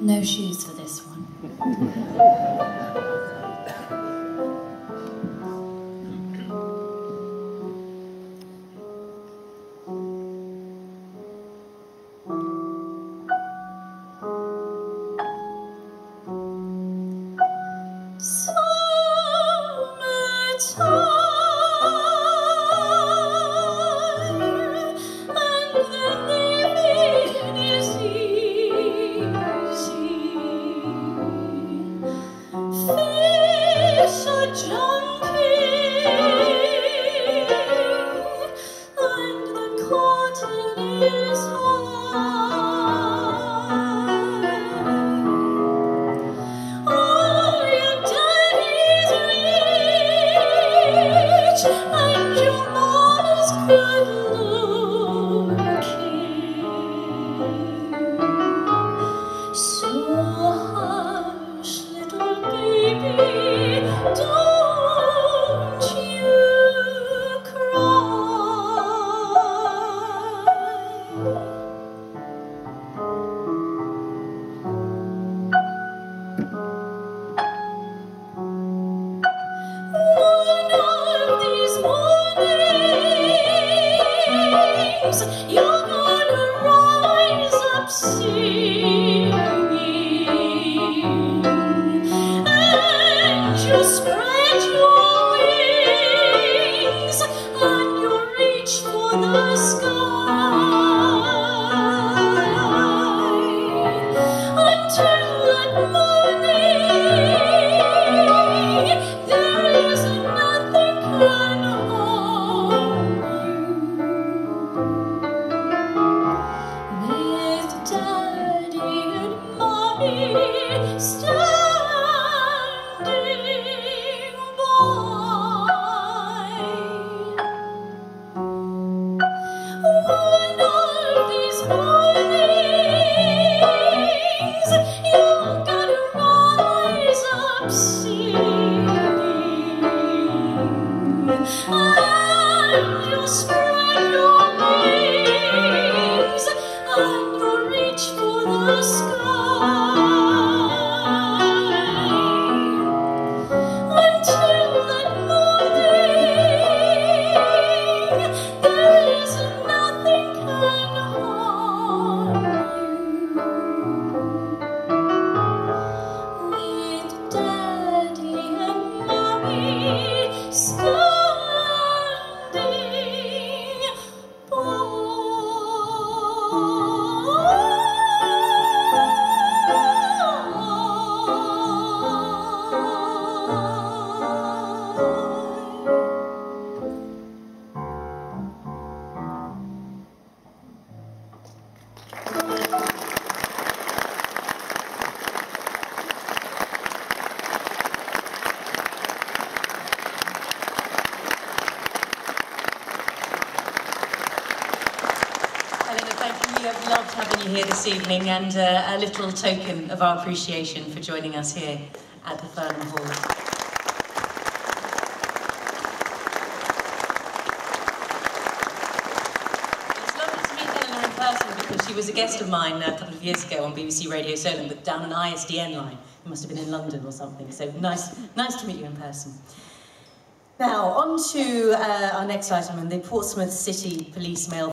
No shoes for this one. You're gonna rise up singing, and you spread your wings, and you reach for the sky, until that morning there is nothing can harm you. With Daddy and Mommy standing by, one of these mornings you're gonna rise up singing, and you'll spread your wings, and you'll reach for the sky, until that morning there is nothing can harm you. With Daddy and Mommy standing by. Helena, thank you. We have loved having you here this evening, and a little token of our appreciation for joining us here at the Fernham Hall. It's lovely to meet Helena in person, because she was a guest of mine a couple of years ago on BBC Radio Solent, but down an ISDN line. You must have been in London or something, so nice to meet you in person. Now, on to our next item, and the Portsmouth City Police Mail